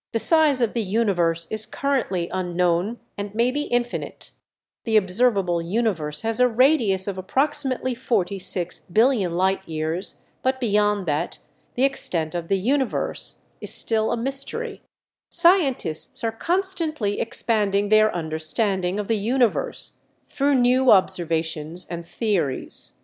The size of the universe is currently unknown and may be infinite. The observable universe has a radius of approximately 46 billion light years, but beyond that the extent of the universe is still a mystery. Scientists are constantly expanding their understanding of the universe through new observations and theories.